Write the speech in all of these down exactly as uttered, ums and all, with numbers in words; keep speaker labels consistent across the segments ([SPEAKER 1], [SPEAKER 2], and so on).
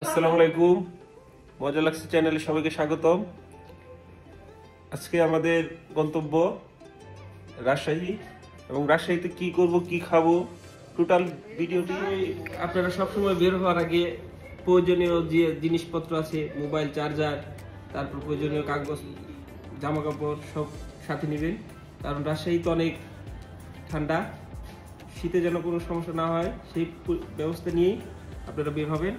[SPEAKER 1] আসসালামু আলাইকুম, মজা লাগছে চ্যানেলে সবাইকে স্বাগতম। আজকে আমাদের গন্তব্য রাজশাহী এবং রাজশাহীতে কি করব কি খাবো টোটাল ভিডিওটি আপনারা সবসময় বের হওয়ার আগে প্রয়োজনীয় যে জিনিসপত্র আছে, মোবাইল চার্জার, তারপর প্রয়োজনীয় কাগজ, জামা কাপড় সব সাথে নেবেন, কারণ রাজশাহী তো অনেক ঠান্ডা, শীতে যেন কোনো সমস্যা না হয় সেই ব্যবস্থা নিয়েই আপনারা বের হবেন।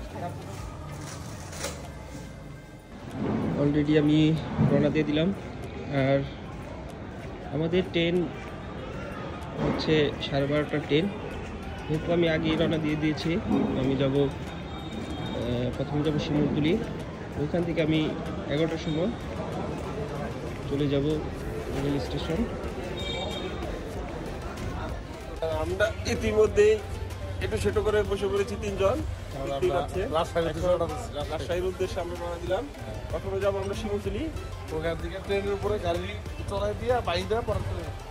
[SPEAKER 1] অলরেডি আমি রওনা দিয়ে দিলাম, আর আমাদের ট্রেন হচ্ছে সাড়ে বারোটার ট্রেন, যেহেতু আমি আগেই রওনা দিয়ে দিয়েছি। আমি যাব প্রথমে যাব শিমুলতলি, ওইখান থেকে আমি এগারোটার সময় চলে যাব রেল স্টেশন। আমরা ইতিমধ্যে একটু ছোট করে বসে পড়েছি তিনজন, রাজশাহীর উদ্দেশ্যে আমরা রওনা দিলাম। প্রথমে যাবো আমরা শিমুলতলি,
[SPEAKER 2] ওখান থেকে ট্রেনের উপরে গাড়ি চলাই দিয়ে বাইরে পরে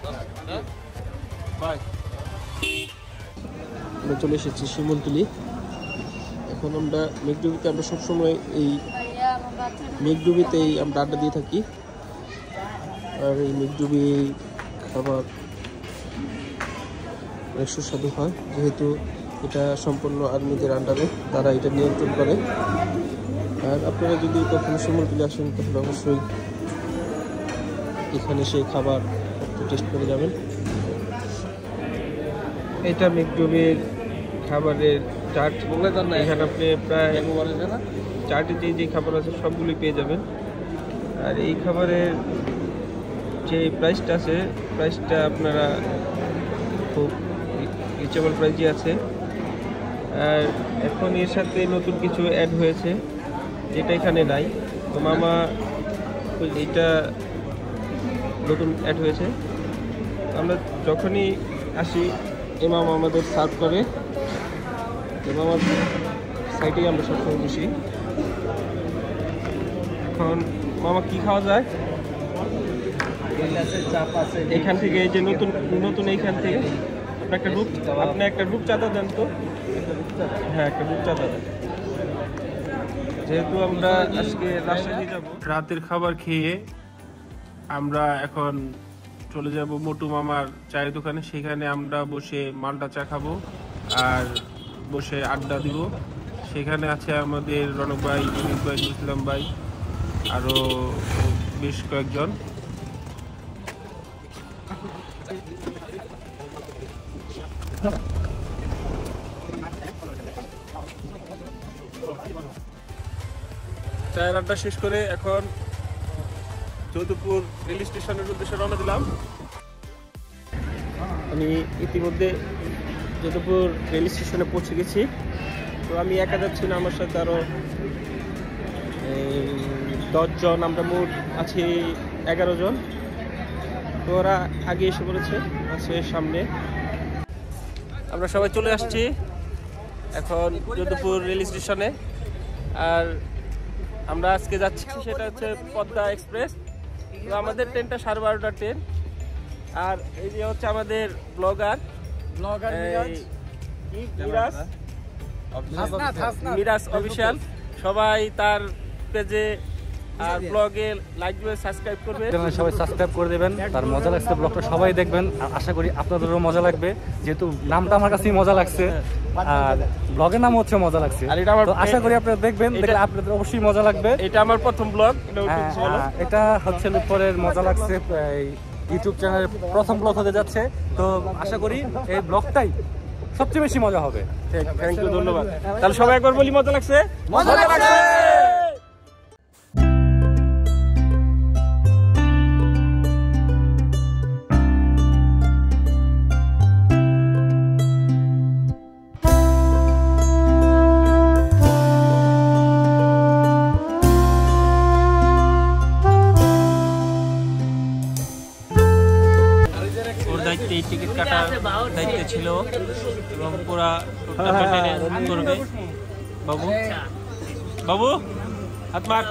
[SPEAKER 1] আমরা চলে এসেছি শিমুলতলি। এখন আমরা মেঘডুবিতে, আমরা সবসময় এই মেঘডুবিতেই আমরা আড্ডা দিয়ে থাকি, আর এই মেঘডুবি খাবার অনেক সুস্বাদু হয়, যেহেতু এটা সম্পূর্ণ আর্মিদের আন্ডারে, তারা এটা নিয়ন্ত্রণ করে। আর আপনারা যদি কখনো শিমুলতলি আসেন তাহলে অবশ্যই এখানে সেই খাবার টেস্ট করে যাবেন। এটা মেঘডুবির খাবারের চার্ট, এখানে আপনি প্রায় চার্টে যে যে খাবার আছে সবগুলি পেয়ে যাবেন। আর এই খাবারের যে প্রাইসটা আছে, প্রাইসটা আপনারা খুব রিজনেবল প্রাইসই আছে। আর এখন এর সাথে নতুন কিছু অ্যাড হয়েছে যেটা এখানে নাই, তো মামা এইটা নতুন অ্যাড হয়েছে। আমরা যখনই আসি এই মামা আমাদের সার্ভ করে, এই মামার সাইডেই আমরা সবসময় বসি। এখন মামা কি খাওয়া যায় এখান থেকে, এই যে নতুন নতুন এইখান থেকে আপনি একটা রূপ আপনি একটা রূপচাঁদা দেন তো। হ্যাঁ, একটা রূপচাঁদা দেন। যেহেতু আমরা আজকে রাজশাহী যাব, রাতের খাবার খেয়ে আমরা এখন চলে যাব মোটু মামার চায়ের দোকানে। সেখানে আমরা বসে মালটা চা খাবো আর বসে আড্ডা দিব। সেখানে আছে আমাদের রনক ভাই, অমিত ভাই, ইসলাম ভাই, আরও বেশ কয়েকজন। চায়ের আড্ডা শেষ করে এখন যদুপুর রেল স্টেশনের উদ্দেশ্যে রওনা দিলাম। আমি ইতিমধ্যে যদুপুর রেল স্টেশনে পৌঁছে গেছি। তো আমি একা যাচ্ছি না, আমার সাথে আরও দশজন, আমরা মোট আছি এগারো জন। তো ওরা আগে এসে পড়েছে, আছে সামনে। আমরা সবাই চলে আসছি এখন যদুপুর রেল স্টেশনে। আর আমরা আজকে যাচ্ছি সেটা হচ্ছে পদ্মা এক্সপ্রেস। তো আমাদের ট্রেনটা সাড়ে বারোটার ট্রেন। আর এই যে হচ্ছে আমাদের ব্লগার মিরাজ অফিসিয়াল, সবাই তার পেজে আর ব্লগে লাইক দিয়ে সাবস্ক্রাইব করবেন,
[SPEAKER 3] সবাই সাবস্ক্রাইব করে দেবেন। তার মজা লাগছে ব্লগটা, সবাই দেখবেন। আশা করি আপনাদেরও মজা লাগবে, যেহেতু নামটা আমার কাছেই মজা লাগছে আর ব্লগের নাম হচ্ছে মজা লাগছে। আর এটা তো আশা করি আপনারা দেখবেন, দেখলে আপনাদের অবশ্যই মজা লাগবে।
[SPEAKER 1] এটা আমার প্রথম ব্লগ,
[SPEAKER 3] এটা হচ্ছে লুৎফরের মজা লাগছে ইউটিউব চ্যানেলের প্রথম ব্লগ হতে যাচ্ছে। তো আশা করি এই ব্লগটাই সবচেয়ে বেশি মজা হবে।
[SPEAKER 1] থ্যাংক ইউ, ধন্যবাদ। তাহলে সবাই একবার বলি মজা লাগছে, মজা লাগছে। টিকিট কাটার দায়িত্ব ছিল এবং পুরা করবে। বাবু বাবু হাত মার,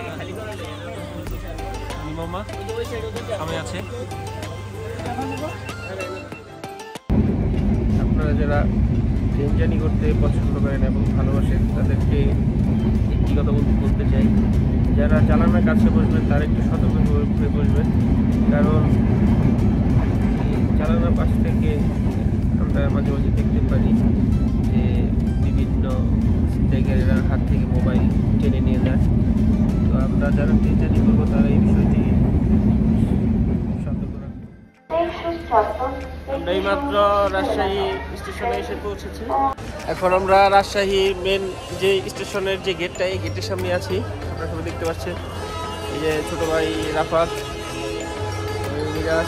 [SPEAKER 1] মামা আমি আছে। আপনারা যারা ট্রেন জার্নি করতে পছন্দ করেন এবং ভালোবাসেন তাদেরকে একটি কথা বলতে বলতে চাই, যারা চালানোর কাছে বসবেন তারা একটু সতর্ক হয়ে বসবেন, কারণ চালানোর পাশ থেকে আমরা মাঝে মাঝে দেখতে পারি যে বিভিন্ন ছিনতাইকারীরা হাত থেকে মোবাইল টেনে নিয়ে যায়। তো আমরা যারা ট্রেন জার্নি করবো তারা এই বিষয়টি সতর্ক রাখবো। আমরা এইমাত্র রাজশাহী স্টেশনে এসে পৌঁছেছি। এখন আমরা রাজশাহী মেন যে স্টেশনের যে গেটটা, এই গেটের সামনে আছি। আপনারা সবাই দেখতে পাচ্ছেন এই যে ছোট ভাই রাফাত, মিরাজ।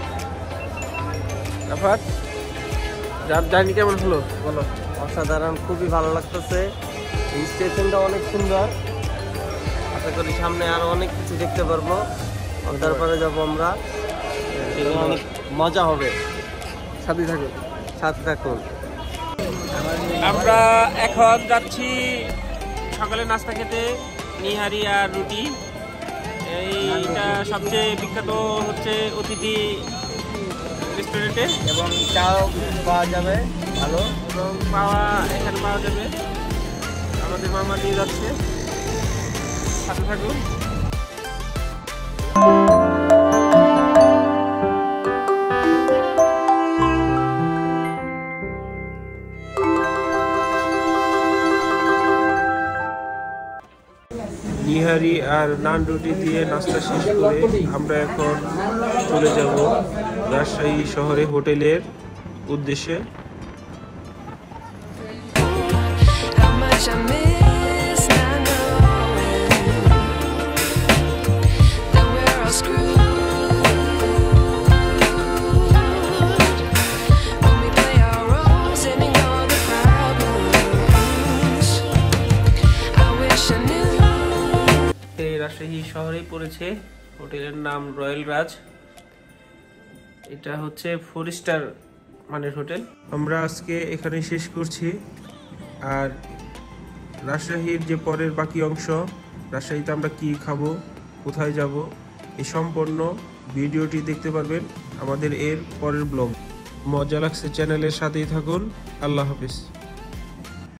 [SPEAKER 1] রাফাত, জার্নি কেমন হলো বলো?
[SPEAKER 4] অসাধারণ, খুবই ভালো লাগতেছে। এই স্টেশনটা অনেক সুন্দর, আশা করি সামনে আরো অনেক কিছু দেখতে পারবো। তারপরে যাবো আমরা, অনেক মজা হবে।
[SPEAKER 1] সাথে থাকুন,
[SPEAKER 4] সাথে থাকুন।
[SPEAKER 1] আমরা এখন যাচ্ছি সকালে নাস্তা খেতে নিহারি আর রুটি। এইটা সবচেয়ে বিখ্যাত হচ্ছে অতিথি রেস্টুরেন্টে,
[SPEAKER 4] এবং চাও পাওয়া যাবে ভালো,
[SPEAKER 1] এবং পাওয়া এখানে পাওয়া যাবে। আমাদের মামা নিয়ে যাচ্ছে, সাথে থাকুন। নিহারি আর নান রুটি দিয়ে নাস্তা শেষ করে আমরা এখন চলে যাব রাজশাহী শহরে হোটেলের উদ্দেশ্যে। রাজশাহী শহরেই পড়েছে, হোটেলের নাম রয়্যাল রাজ। এটা হচ্ছে ফোর স্টার মানের হোটেল। আমরা আজকে এখানে শেষ করছি। আর রাজশাহীর যে পরের বাকি অংশ, রাজশাহীতে আমরা কি খাবো, কোথায় যাব, এই সম্পূর্ণ ভিডিওটি দেখতে পারবেন আমাদের এর পরের ব্লগ। মজা লাগছে চ্যানেলের সাথেই থাকুন। আল্লাহ হাফিজ।